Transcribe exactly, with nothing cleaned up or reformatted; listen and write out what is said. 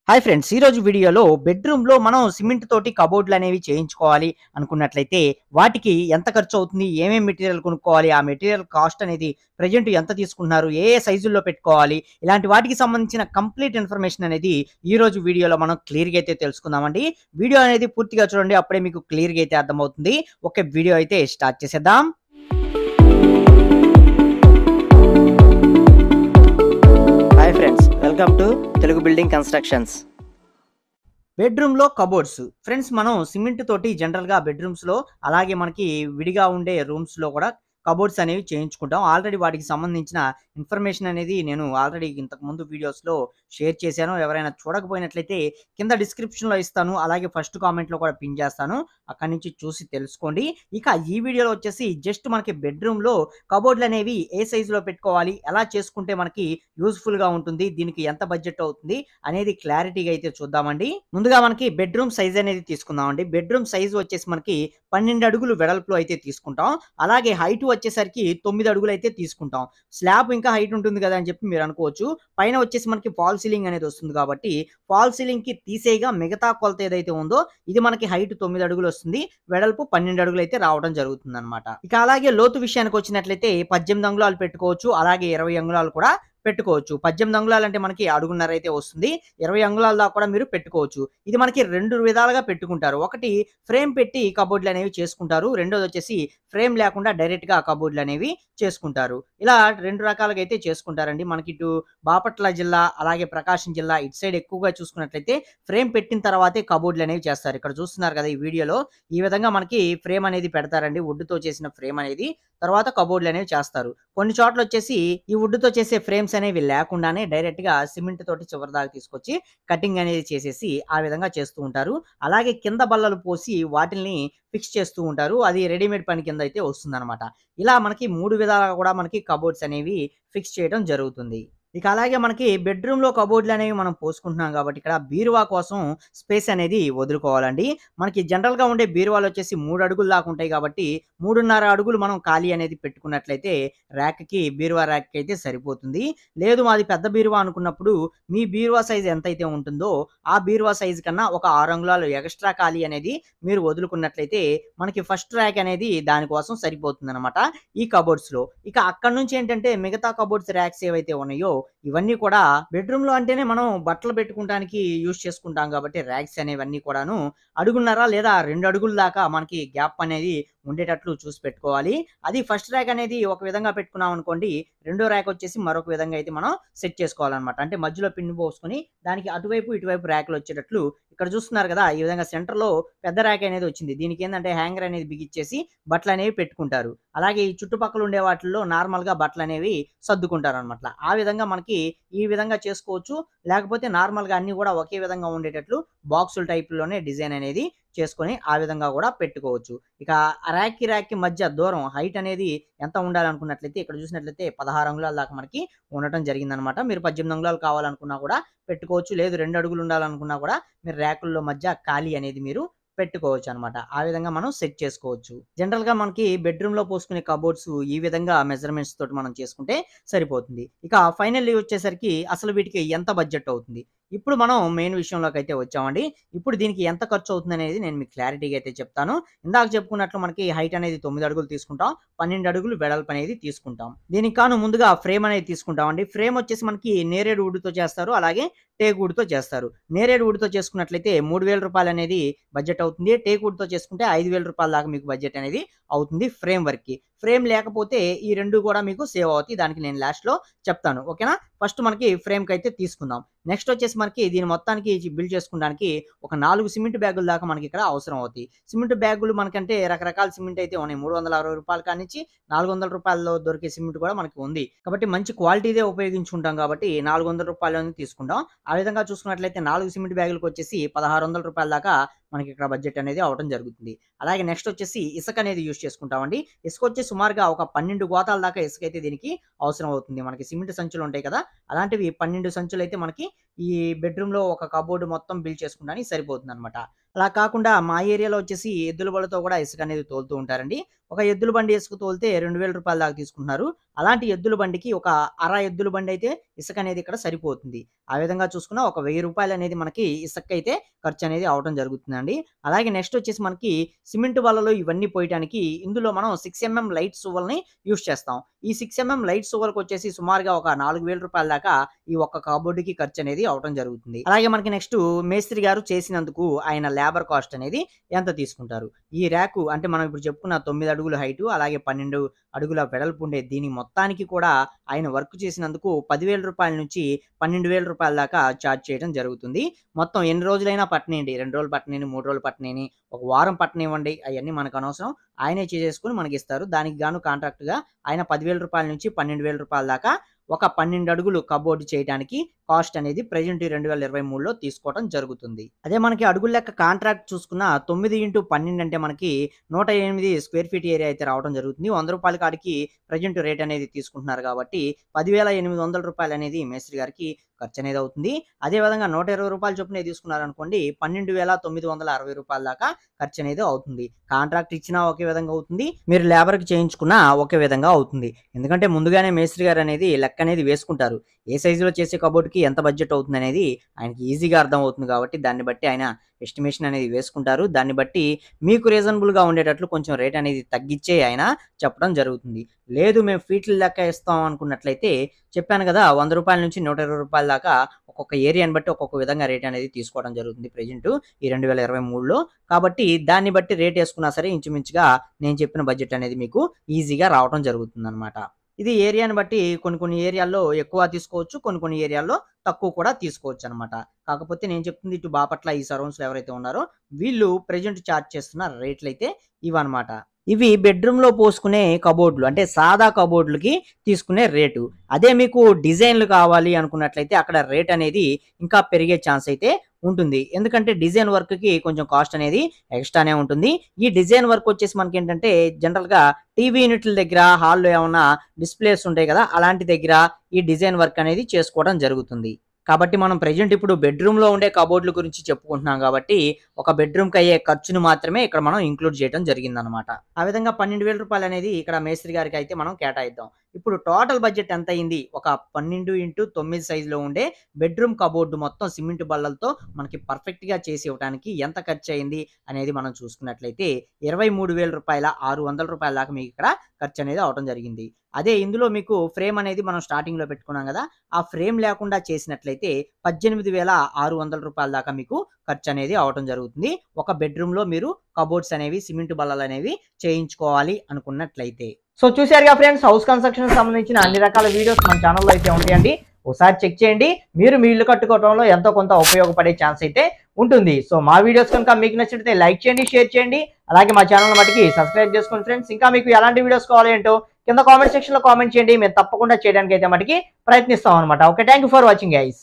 Hi friends, ఈరోజు వీడియోలో బెడ్రూమ్‌లో మనం సిమెంట్ తోటి కబోర్డ్‌లనేవి చేయించుకోవాలి అనుకున్నట్లయితే, వాటికి ఎంత ఖర్చవుతుంది? ఏమేం మెటీరియల్ కొనుక్కోవాలి? ఆ మెటీరియల్ కాస్ట్ అనేది ప్రెజెంట్ ఎంత తీసుకుంటున్నారు? ఏ ఏ సైజుల్లో పెట్టుకోవాలి? ఇలాంటి వాటికి సంబంధించిన కంప్లీట్ ఇన్ఫర్మేషన్ అనేది ఈరోజు వీడియోలో మనం క్లియర్‌గా అయితే తెలుసుకుందామండి. వీడియో అనేది పూర్తిగా చూడండి. అప్పుడే మీకు క్లియర్‌గా అయితే అర్థమవుతుంది. ఓకే, వీడియో అయితే స్టార్ట్ చేసేద్దాం. Hi friends, welcome to Telugu building constructions. బెడ్రూమ్‌లో కబోర్డ్స్. ఫ్రెండ్స్, మనం సిమెంట్ తోటి జనరల్‌గా బెడ్రూమ్స్‌లో అలాగే మనకి విడిగా ఉండే రూమ్స్‌లో కూడా కబోర్డ్స్ అనేవి చేయించుకుంటాం. ఆల్రెడీ వాటికి సంబంధించిన ఇన్ఫర్మేషన్ అనేది నేను ఆల్రెడీ ఇంతకుముందు వీడియోస్‌లో షేర్ చేశాను. ఎవరైనా చూడకపోయినట్లయితే కింద డిస్క్రిప్షన్‌లో ఇస్తాను. అలాగే ఫస్ట్ కామెంట్‌లో కూడా పిన్ చేస్తాను. అక్కడి నుంచి చూసి తెలుసుకోండి. ఇక ఈ వీడియోలో వచ్చేసి జస్ట్ మనకి బెడ్రూమ్‌లో కబోర్డ్‌లనేవి ఏ సైజులో పెట్టుకోవాలి? ఎలా చేసుకుంటే మనకి యూజ్‌ఫుల్‌గా ఉంటుంది? దీనికి ఎంత బడ్జెట్ అవుతుంది? అనేది క్లారిటీగా అయితే చూద్దామండి. ముందుగా మనకి బెడ్రూమ్ సైజ్ అనేది తీసుకుందామండి. బెడ్రూమ్ సైజ్ వచ్చేసి మనకి పన్నెండు అడుగులు వెడల్పులో అయితే తీసుకుంటాం. అలాగే హైట్ వచ్చేసరికి తొమ్మిది అడుగులు అయితే తీసుకుంటాం. స్లాబ్ ఇంకా హైట్ ఉంటుంది కదా అని చెప్పి మీరు అనుకోవచ్చు. పైన వచ్చేసి మనకి ఫాల్ సీలింగ్ అనేది వస్తుంది కాబట్టి ఫాల్ సీలింగ్‌కి తీసేయగా మిగతా కొలత ఏదైతే ఉందో ఇది మనకి హైట్ తొమ్మిది అడుగులు వస్తుంది. వెడల్పు పన్నెండు అడుగులు అయితే రావడం జరుగుతుందన్నమాట. ఇక అలాగే లోతు విషయానికి వచ్చినట్లయితే పద్దెనిమిది అంగుళాలు పెట్టుకోవచ్చు. అలాగే ఇరవై అంగుళాలు కూడా పెట్టుకోవచ్చు. పద్దెనిమిది అంగుళాలు అంటే మనకి అడుగున్నర అయితే వస్తుంది. ఇరవై అంగుళాల దాకా కూడా మీరు పెట్టుకోవచ్చు. ఇది మనకి రెండు విధాలుగా పెట్టుకుంటారు. ఒకటి ఫ్రేమ్ పెట్టి కబోర్డ్‌లనేవి చేసుకుంటారు. రెండోదొచ్చేసి ఫ్రేమ్ లేకుండా డైరెక్ట్‌గా కబోర్డ్‌లనేవి చేసుకుంటారు. ఇలా రెండు రకాలుగా అయితే చేసుకుంటారండి. మనకి ఇటు బాపట్ల జిల్లా, అలాగే ప్రకాశం జిల్లా ఇటు సైడ్ ఎక్కువగా చూసుకున్నట్లయితే ఫ్రేమ్ పెట్టిన తర్వాతే కబోర్డ్‌లనేవి చేస్తారు. ఇక్కడ చూస్తున్నారు కదా ఈ వీడియోలో. ఈ విధంగా మనకి ఫ్రేమ్ అనేది పెడతారండి. వుడ్‌తో చేసిన ఫ్రేమ్ అనేది. తర్వాత కబోర్డ్‌లనేవి చేస్తారు. కొన్ని చోట్లొచ్చేసి ఈ వుడ్‌తో చేసే ఫ్రేమ్స్ అనేవి లేకుండానే డైరెక్ట్‌గా సిమెంట్ తోటి చివరి దాకా తీసుకొచ్చి కటింగ్ అనేది చేసేసి ఆ విధంగా చేస్తూ ఉంటారు. అలాగే కింద బల్లలు పోసి వాటిల్ని ఫిక్స్ చేస్తూ ఉంటారు. అది రెడీమేడ్ పని కింద అయితే వస్తుందనమాట. ఇలా మనకి మూడు విధాలుగా కూడా మనకి కబోర్డ్స్ అనేవి ఫిక్స్ చేయడం జరుగుతుంది. ఇక అలాగే మనకి బెడ్రూమ్‌లో కబోర్డ్‌లనేవి మనం పోసుకుంటున్నాం కాబట్టి ఇక్కడ బీరువా కోసం స్పేస్ అనేది వదులుకోవాలండి. మనకి జనరల్‌గా ఉండే బీరువాలొచ్చేసి మూడు అడుగుల దాకా ఉంటాయి కాబట్టి మూడున్నర అడుగులు మనం ఖాళీ అనేది పెట్టుకున్నట్లయితే ర్యాక్‌కి బీరువా ర్యాక్‌కి అయితే సరిపోతుంది. లేదు మాది పెద్ద బీరువా అనుకున్నప్పుడు మీ బీరువా సైజ్ ఎంతైతే ఉంటుందో ఆ బీరువా సైజ్ కన్నా ఒక ఆరు అంగుళాలు ఎక్స్‌ట్రా ఖాళీ అనేది మీరు వదులుకున్నట్లయితే మనకి ఫస్ట్ ర్యాక్ అనేది దాని కోసం సరిపోతుందనమాట ఈ కబోర్డ్స్‌లో. ఇక అక్కడి నుంచి ఏంటంటే మిగతా కబోర్డ్స్ ర్యాక్స్ ఏవైతే ఉన్నాయో ఇవన్నీ కూడా బెడ్‌రూమ్‌లో అంటేనే మనం బట్టలు పెట్టుకుంటానికి యూజ్ చేసుకుంటాం కాబట్టి ర్యాక్స్ అనేవన్నీ కూడాను అడుగున్నర లేదా రెండు అడుగుల దాకా మనకి గ్యాప్ అనేది ఉండేటట్లు చూసి పెట్టుకోవాలి. అది ఫస్ట్ ర్యాక్ అనేది ఒక విధంగా పెట్టుకున్నామనుకోండి, రెండో ర్యాక్ వచ్చేసి మరొక విధంగా అయితే మనం సెట్ చేసుకోవాలనమాట. అంటే మధ్యలో పిన్ పోసుకొని దానికి అటువైపు, ఇటువైపు ర్యాక్‌లు వచ్చేటట్లు ఇక్కడ చూస్తున్నారు కదా! ఈ విధంగా సెంటర్‌లో పెద్ద ర్యాక్ అనేది వచ్చింది. దీనికేందంటే హ్యాంగర్ అనేది బిగిచ్చేసి బట్టలనేవి పెట్టుకుంటారు. అలాగే ఈ చుట్టుపక్కల ఉండే వాటిల్లో నార్మల్‌గా బట్టలనేవి సర్దుకుంటారనమాట. ఆ విధంగా మనకి ఈ విధంగా చేసుకోవచ్చు. లేకపోతే నార్మల్‌గా అన్నీ కూడా ఒకే విధంగా ఉండేటట్లు బాక్సుల టైప్‌లోనే డిజైన్ అనేది చేసుకొని ఆ విధంగా కూడా పెట్టుకోవచ్చు. ఇక ఆ ర్యాక్‌కి, ర్యాక్‌కి మధ్య దూరం హైట్ అనేది ఎంత ఉండాలనుకున్నట్లయితే ఇక్కడ చూసినట్లయితే పదహారు అంగుళాల దాకా మనకి ఉండటం జరిగిందనమాట. మీరు పద్దెనిమిది అంగుళాలు కావాలనుకున్నా కూడా పెట్టుకోవచ్చు. లేదు రెండు అడుగులు ఉండాలనుకున్నా కూడా మీరు ర్యాకుల్లో మధ్య ఖాళీ అనేది మీరు పెట్టుకోవచ్చనమాట. ఆ విధంగా మనం సెట్ చేసుకోవచ్చు. జనరల్‌గా మనకి బెడ్‌రూమ్‌లో పోసుకునే కబోర్డ్స్ ఈ విధంగా మెజర్‌మెంట్స్ తోటి మనం చేసుకుంటే సరిపోతుంది. ఇక ఫైనల్లీ వచ్చేసరికి అసలు వీటికి ఎంత బడ్జెట్ అవుతుంది? ఇప్పుడు మనం మెయిన్ విషయంలోకైతే వచ్చామండి. ఇప్పుడు దీనికి ఎంత ఖర్చవుతుందనేది నేను మీకు క్లారిటీగా అయితే చెప్తాను. ఇందాక చెప్పుకున్నట్లు మనకి హైట్ అనేది తొమ్మిది అడుగులు తీసుకుంటాం. పన్నెండు అడుగులు వెడల్పు అనేది తీసుకుంటాం. దీనికి గాను ముందుగా ఫ్రేమ్ అనేది తీసుకుంటామండి. ఫ్రేమ్ వచ్చేసి మనకి నేరేడు వుడ్‌తో చేస్తారు. అలాగే టేక్ వుడ్‌తో చేస్తారు. నేరేడు వుడ్‌తో చేసుకున్నట్లయితే మూడు వేల రూపాయలు అనేది బడ్జెట్ అవుతుంది. టేక్ వుడ్‌తో చేసుకుంటే ఐదు వేల రూపాయల దాకా మీకు బడ్జెట్ అనేది అవుతుంది ఫ్రేమ్ వర్క్‌కి. ఫ్రేమ్ లేకపోతే ఈ రెండు కూడా మీకు సేవ్ అవుతాయి. దానికి నేను లాస్ట్‌లో చెప్తాను. ఓకేనా? ఫస్ట్ మనకి ఫ్రేమ్‌కైతే తీసుకుందాం. నెక్స్ట్ వచ్చేసి మనకి దీని మొత్తానికి బిల్డ్ చేసుకోవడానికి ఒక నాలుగు సిమెంట్ బ్యాగుల దాకా మనకి ఇక్కడ అవసరం అవుతాయి. సిమెంట్ బ్యాగులు మనకంటే రకరకాల సిమెంట్ అయితే ఉన్నాయి. మూడు వందల అరవై రూపాయల కాడ్నుంచి నాలుగు వందల రూపాయల్లో దొరికే సిమెంట్ కూడా మనకి ఉంది. కాబట్టి మంచి క్వాలిటీదే ఉపయోగించుకుంటాం కాబట్టి నాలుగు వందల రూపాయలని తీసుకుంటాం. ఆ విధంగా చూసుకున్నట్లయితే నాలుగు సిమెంట్ బ్యాగులకొచ్చేసి పదహారు వందల రూపాయల దాకా మనకి ఇక్కడ బడ్జెట్ అనేది అవడం జరుగుతుంది. అలాగే నెక్స్ట్ వచ్చేసి ఇసుక అనేది యూజ్ చేసుకుంటామండి. ఇసుక వచ్చి సుమారుగా ఒక పన్నెండు గోతాల దాకా ఇసుక అయితే దీనికి అవసరం అవుతుంది. మనకి సిమెంట్ సంచులు ఉంటాయి కదా, అలాంటివి పన్నెండు సంచులు అయితే మనకి ఈ బెడ్రూమ్‌లో ఒక కబోర్డ్ మొత్తం బిల్డ్ చేసుకుంటానికి సరిపోతుందనమాట. అలా కాకుండా మా ఏరియాలో వచ్చేసి ఎద్దుల బళ్ళతో కూడా ఇసుక అనేది తోలుతూ ఉంటారండి. ఒక ఎద్దుల బండి ఇసుక తోలితే రూ. రెండు వేల దాకా తీసుకుంటున్నారు. అలాంటి ఎద్దుల బండికి ఒక అర ఎద్దుల బండి అయితే ఇసుక అనేది ఇక్కడ సరిపోతుంది. ఆ విధంగా చూసుకున్న ఒక రూ. వెయ్యి అనేది మనకి ఇసుకైతే ఖర్చు అనేది అవ్వడం జరుగుతుందండి. అలాగే నెక్స్ట్ వచ్చేసి మనకి సిమెంట్ బల్లలు ఇవన్నీ పోయటానికి ఇందులో మనం ఆరు ఎంఎం లైట్ సువ్వల్ని యూజ్ చేస్తాం. ఈ ఆరు ఎంఎం లైట్ సువ్వలకు వచ్చేసి సుమారుగా ఒక నాలుగు వేల దాకా ఈ ఒక్క కబోర్డ్‌కి ఖర్చు అనేది అవ్వడం జరుగుతుంది. అలాగే మనకి నెక్స్ట్ మేస్త్రి గారు చేసినందుకు ఆయన లేబర్ కాస్ట్ అనేది ఎంత తీసుకుంటారు? ఈ ర్యాకు అంటే మనం ఇప్పుడు చెప్పుకున్న తొమ్మిది అడుగుల హైటు అలాగే పన్నెండు అడుగుల వెడల్పు ఉండే దీని మొత్తానికి కూడా ఆయన వర్క్ చేసినందుకు పది వేల నుంచి పన్నెండు వేల దాకా చార్జ్ చేయడం జరుగుతుంది. మొత్తం ఎన్ని రోజులైనా పట్టనియండి. రెండు రోజులు పట్టనియండి, మూడు రోజులు పట్టనియని, ఒక వారం పట్టనివ్వండి. అయన్నీ మనకు అనవసరం. ఆయనే చేసేసుకొని మనకిస్తారు. దానికి గాను కాంట్రాక్ట్‌గా ఆయన పది వేల నుంచి పన్నెండు వేల దాకా ఒక పన్నెండు అడుగులు కబోర్డ్ చేయడానికి కాస్ట్ అనేది ప్రెజెంట్ రెండు వేల ఇరవై మూడులో తీసుకోవడం జరుగుతుంది. అదే మనకి అడుగుల లెక్క కాంట్రాక్ట్ చూసుకున్న తొమ్మిది ఇంటూ పన్నెండు అంటే మనకి నూట ఎనిమిది స్క్వేర్ ఫీట్ ఏరియా అయితే రావడం జరుగుతుంది. వంద రూపాయల కాడికి ప్రెజెంట్ రేట్ అనేది తీసుకుంటున్నారు కాబట్టి పదివేల ఎనిమిది వందల రూపాయలు అనేది మేస్త్రి గారికి ఖర్చు అనేది అవుతుంది. అదే విధంగా నూట ఇరవై రూపాయల చొప్పున తీసుకున్నారనుకోండి పన్నెండు వేల తొమ్మిది వందల అరవై రూపాయల దాకా ఖర్చు అనేది అవుతుంది. కాంట్రాక్ట్ ఇచ్చినా ఒకే విధంగా అవుతుంది. మీరు లేబర్‌కి చేయించుకున్నా ఒకే విధంగా అవుతుంది. ఎందుకంటే ముందుగానే మేస్త్రి గారు అనేది లెక్క అనేది వేసుకుంటారు. ఏ సైజులో చేసే కబోర్డ్‌కి ఎంత బడ్జెట్ అవుతుందనేది ఆయనకి ఈజీగా అర్థం అవుతుంది కాబట్టి దాన్ని బట్టి ఆయన ఎస్టిమేషన్ అనేది వేసుకుంటారు. దాన్ని బట్టి మీకు రీజనబుల్‌గా ఉండేటట్లు కొంచెం రేట్ అనేది తగ్గిచ్చే ఆయన చెప్పడం జరుగుతుంది. లేదు మేము ఫీట్ల లెక్క ఇస్తాం అనుకున్నట్లయితే చెప్పాను కదా, వంద రూపాయల నుంచి నూట ఇరవై రూపాయల దాకా ఒక్కొక్క ఏరియాని బట్టి ఒక్కొక్క విధంగా రేట్ అనేది తీసుకోవడం జరుగుతుంది ప్రెజెంట్ ఈ రెండు వేల ఇరవై మూడులో. కాబట్టి దాన్ని బట్టి రేట్ ఏసుకున్నా సరే ఇంచుమించుగా నేను చెప్పిన బడ్జెట్ అనేది మీకు ఈజీగా రావడం జరుగుతుందనమాట. ఇది ఏరియాని బట్టి కొన్ని కొన్ని ఏరియాల్లో ఎక్కువ తీసుకోవచ్చు. కొన్ని కొన్ని ఏరియాల్లో తక్కువ కూడా తీసుకోవచ్చనమాట. కాకపోతే నేను చెప్తుంది ఇటు బాపట్ల ఈ సరౌండ్స్‌లో ఎవరైతే ఉన్నారో వీళ్ళు ప్రెజెంట్ చార్జ్ చేస్తున్న రేట్లయితే ఇవన్నమాట. ఇవి బెడ్‌రూమ్‌లో పోసుకునే కబోర్డ్‌లు అంటే సాదా కబోర్డ్‌లకి తీసుకునే రేటు. అదే మీకు డిజైన్‌లు కావాలి అనుకున్నట్లయితే అక్కడ రేట్ అనేది ఇంకా పెరిగే ఛాన్స్ అయితే ఉంటుంది. ఎందుకంటే డిజైన్ వర్క్‌కి కొంచెం కాస్ట్ అనేది ఎక్స్‌ట్రానే ఉంటుంది. ఈ డిజైన్ వర్క్ వచ్చేసి మనకేంటంటే జనరల్‌గా టీవీ యూనిట్ల దగ్గర, హాల్‌లో ఏమన్నా డిస్‌ప్లేస్ ఉంటాయి కదా, అలాంటి దగ్గర ఈ డిజైన్ వర్క్ అనేది చేసుకోవడం జరుగుతుంది. కాబట్టి మనం ప్రెజెంట్ ఇప్పుడు బెడ్‌రూమ్‌లో ఉండే కబోర్డ్‌ల గురించి చెప్పుకుంటున్నాం కాబట్టి ఒక బెడ్‌రూమ్‌కి అయ్యే ఖర్చును మాత్రమే ఇక్కడ మనం ఇంక్లూడ్ చేయడం జరిగిందనమాట. ఆ విధంగా పన్నెండు వేల రూపాయలు అనేది ఇక్కడ మేస్త్రి గారికి అయితే మనం కేటాయిద్దాం. ఇప్పుడు టోటల్ బడ్జెట్ ఎంత అయింది? ఒక పన్నెండు ఇంటూ తొమ్మిది సైజులో ఉండే బెడ్‌రూమ్ కబోర్డ్ మొత్తం సిమెంట్ బల్లలతో మనకి పర్ఫెక్ట్‌గా చేసి ఇవ్వడానికి ఎంత ఖర్చు అయింది అనేది మనం చూసుకున్నట్లయితే ఇరవై మూడు వేల ఆరు వందల రూపాయల దాకా మీకు ఇక్కడ ఖర్చు అనేది అవ్వడం జరిగింది. అదే ఇందులో మీకు ఫ్రేమ్ అనేది మనం స్టార్టింగ్‌లో పెట్టుకున్నాం కదా, ఆ ఫ్రేమ్ లేకుండా చేసినట్లయితే పద్దెనిమిది వేల ఆరు వందల రూపాయల దాకా మీకు ఖర్చు అనేది అవ్వడం జరుగుతుంది. ఒక బెడ్‌రూమ్‌లో మీరు కబోర్డ్స్ అనేవి సిమెంట్ బల్లలు అనేవి చేయించుకోవాలి అనుకున్నట్లయితే. సో చూసారుగా ఫ్రెండ్స్, హౌస్ కన్స్ట్రక్షన్ సంబంధించిన అన్ని రకాల వీడియోస్ మన ఛానల్లో అయితే ఉంటాయండి. ఒకసారి చెక్ చేయండి. మీరు మీ ఇల్లు కట్టుకోవడంలో ఎంతో కొంత ఉపయోగపడే ఛాన్స్ అయితే ఉంటుంది. సో మా వీడియోస్ కనుక మీకు నచ్చితే లైక్ చేయండి, షేర్ చేయండి. అలాగే మా ఛానల్ మటుకి సబ్స్క్రైబ్ చేసుకోండి ఫ్రెండ్స్. ఇంకా మీకు ఎలాంటి వీడియోస్ కావాలి ఏంటో కింద కామెంట్ సెక్షన్‌లో కామెంట్ చేయండి. మేము తప్పకుండా చేయడానికి అయితే మటుకి ప్రయత్నిస్తాం అనమాట. Okay, thank you for watching guys.